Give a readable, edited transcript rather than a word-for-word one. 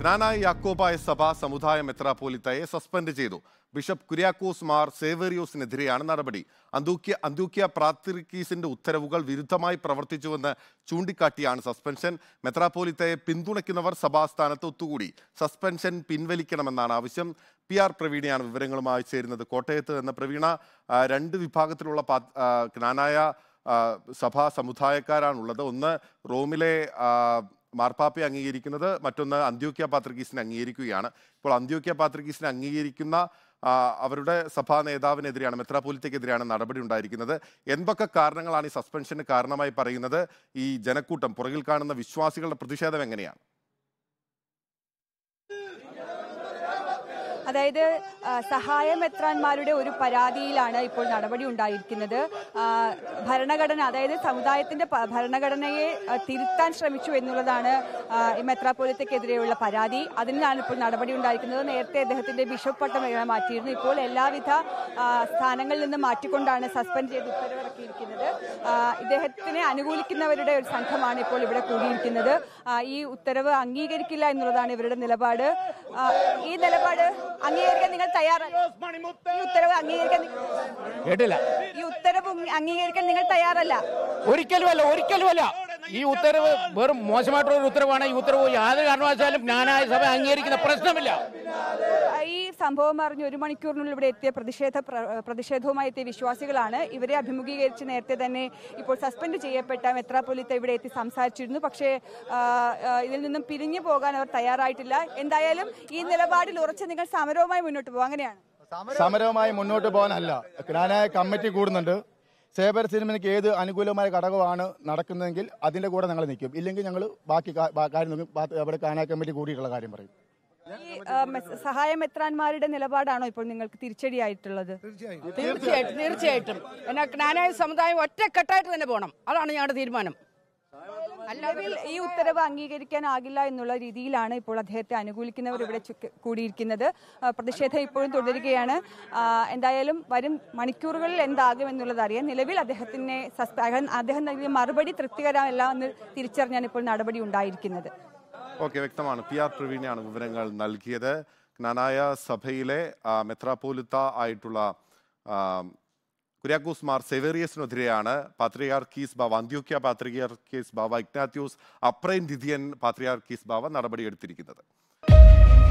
ക്നാനായ യാക്കോബായ സഭ സമുദായ മെത്രാപ്പോലിത്തയെ സസ്പെൻഡ് ചെയ്തു. ബിഷപ്പ് കുര്യാക്കോസ് മാർ സേവേറിയോസിനെതിരെയാണ് നടപടി. അന്ത്യോക്യ പ്രാത്രിക്കീസിന്റെ ഉത്തരവുകൾ വിരുദ്ധമായി പ്രവർത്തിച്ചുവെന്ന് ചൂണ്ടിക്കാട്ടിയാണ് സസ്പെൻഷൻ. മെത്രാപ്പോലിത്തയെ പിന്തുണയ്ക്കുന്നവർ സഭാസ്ഥാനത്ത് ഒത്തുകൂടി. സസ്പെൻഷൻ പിൻവലിക്കണമെന്നാണ് ആവശ്യം. PR പ്രവീണയാണ് വിവരങ്ങളുമായി ചേരുന്നത് കോട്ടയത്ത് നിന്ന്. പ്രവീണ, രണ്ട് വിഭാഗത്തിലുള്ള ക്നാനായ സഭാ സമുദായക്കാരാണുള്ളത്. ഒന്ന് റോമിലെ മാർപ്പാപ്പയെ അംഗീകരിക്കുന്നത്, മറ്റൊന്ന് അന്ത്യോക്യ പാത്രിക്കീസിനെ അംഗീകരിക്കുകയാണ്. ഇപ്പോൾ അന്ത്യോക്യ പാത്രിക്കീസിനെ അംഗീകരിക്കുന്ന അവരുടെ സഭാ നേതാവിനെതിരെയാണ്, മെത്രാപ്പോലിത്തയ്ക്കെതിരെയാണ് നടപടി ഉണ്ടായിരിക്കുന്നത്. എന്തൊക്കെ കാരണങ്ങളാണ് ഈ സസ്പെൻഷന് കാരണമായി പറയുന്നത്? ഈ ജനക്കൂട്ടം, പുറകിൽ കാണുന്ന വിശ്വാസികളുടെ പ്രതിഷേധം എങ്ങനെയാണ്? അതായത് സഹായ മെത്രാന്മാരുടെ ഒരു പരാതിയിലാണ് ഇപ്പോൾ നടപടി ഉണ്ടായിരിക്കുന്നത്. ഭരണഘടന, അതായത് സമുദായത്തിന്റെ ഭരണഘടനയെ തിരുത്താൻ ശ്രമിച്ചു എന്നുള്ളതാണ് ഈ മെത്രാപ്പോലിത്തയ്ക്കെതിരെയുള്ള പരാതി. അതിനാണ് ഇപ്പോൾ നടപടി ഉണ്ടായിരിക്കുന്നത്. നേരത്തെ അദ്ദേഹത്തിന്റെ ബിഷപ്പ് പട്ടം മാറ്റിയിരുന്നു. ഇപ്പോൾ എല്ലാവിധ സ്ഥാനങ്ങളിൽ നിന്ന് മാറ്റിക്കൊണ്ടാണ് സസ്പെൻഡ് ചെയ്ത് ഉത്തരവിറക്കിയിരിക്കുന്നത്. ഇദ്ദേഹത്തിനെ അനുകൂലിക്കുന്നവരുടെ ഒരു സംഘമാണ് ഇപ്പോൾ ഇവിടെ കൂടിയിരിക്കുന്നത്. ഈ ഉത്തരവ് അംഗീകരിക്കില്ല എന്നുള്ളതാണ് ഇവരുടെ നിലപാട്. ഈ നിലപാട് അംഗീകരിക്കാൻ നിങ്ങൾ തയ്യാറല്ല? ഈ ഉത്തരവ് അംഗീകരിക്കാൻ ഈ ഉത്തരവ് അംഗീകരിക്കാൻ നിങ്ങൾ തയ്യാറല്ല? ഒരിക്കലുമല്ല. ഈ ഉത്തരവ് വെറും മോശമായിട്ടുള്ള ഒരു ഉത്തരവാണ്. ഈ ഉത്തരവ് യാതൊരു കാരണവശാലും ക്നാനായ സഭ അംഗീകരിക്കുന്ന പ്രശ്നമില്ല. ഈ സംഭവം അറിഞ്ഞ് 1 മണിക്കൂറിനുള്ളിൽ ഇവിടെ എത്തിയ പ്രതിഷേധവുമായി എത്തിയ വിശ്വാസികളാണ്. ഇവരെ അഭിമുഖീകരിച്ച് നേരത്തെ തന്നെ ഇപ്പോൾ സസ്പെൻഡ് ചെയ്യപ്പെട്ട മെത്രാപ്പോലിത്ത ഇവിടെ എത്തി സംസാരിച്ചിരുന്നു. പക്ഷേ ഇതിൽ നിന്നും പിരിഞ്ഞു പോകാൻ അവർ തയ്യാറായിട്ടില്ല. എന്തായാലും ഈ നിലപാടിൽ ഉറച്ച് നിങ്ങൾ സമരവുമായി മുന്നോട്ട് പോകും, അങ്ങനെയാണ്? സമരവുമായി മുന്നോട്ട് പോകാനല്ല, ക്നാനായ കമ്മിറ്റി കൂടുന്നുണ്ട്. സേവർ സിനിമയ്ക്ക് ഏത് അനുകൂലമായ ഘടകമാണ് നടക്കുന്നതെങ്കിൽ അതിന്റെ കൂടെ ഞങ്ങൾ നിൽക്കും. ഇല്ലെങ്കിൽ ഞങ്ങൾ ബാക്കി കാര്യം നോക്കും. അവിടെ ക്നാനായ കമ്മിറ്റി കൂടിയിട്ടുള്ള കാര്യം പറയും. ഈ സഹായ മെത്രാന്മാരുടെ നിലപാടാണോ ഇപ്പോൾ നിങ്ങൾക്ക് തിരിച്ചടിയായിട്ടുള്ളത്? തീർച്ചയായിട്ടും. എന്നാൽ ക്നാനായ സമുദായം ഒറ്റക്കെട്ടായിട്ട് തന്നെ പോകണം. അതാണ് ഞങ്ങളുടെ തീരുമാനം. അല്ലെങ്കിൽ ഈ ഉത്തരവ് അംഗീകരിക്കാനാകില്ല എന്നുള്ള രീതിയിലാണ് ഇപ്പോൾ അദ്ദേഹത്തെ അനുകൂലിക്കുന്നവർ ഇവിടെ കൂടിയിരിക്കുന്നത്. പ്രതിഷേധം ഇപ്പോഴും തുടരുകയാണ്. എന്തായാലും വരും മണിക്കൂറുകളിൽ എന്താകും എന്നുള്ളത് അറിയാം. നിലവിൽ അദ്ദേഹം നൽകിയ മറുപടി തൃപ്തികരമല്ല എന്ന് തിരിച്ചറിഞ്ഞാണ് ഇപ്പോൾ നടപടി ഉണ്ടായിരിക്കുന്നത്. ഓക്കെ, വ്യക്തമാണ്. PR പ്രവീണയാണ് വിവരങ്ങൾ നൽകിയത്. ക്നാനായ സഭയിലെ മെത്രാപ്പോലിത്ത ആയിട്ടുള്ള കുര്യാക്കോസ് മാർ സേവേറിയസിനെതിരെയാണ് പാത്രിയാർക്കീസ് ബാവ, അന്ത്യോക്യ പാത്രിയാർക്കീസ് ബാവ ഇഗ്നാത്യോസ് അപ്രൈൻ ദിദിയൻ പാത്രിയാർക്കീസ് ബാവ നടപടിയെടുത്തിരിക്കുന്നത്.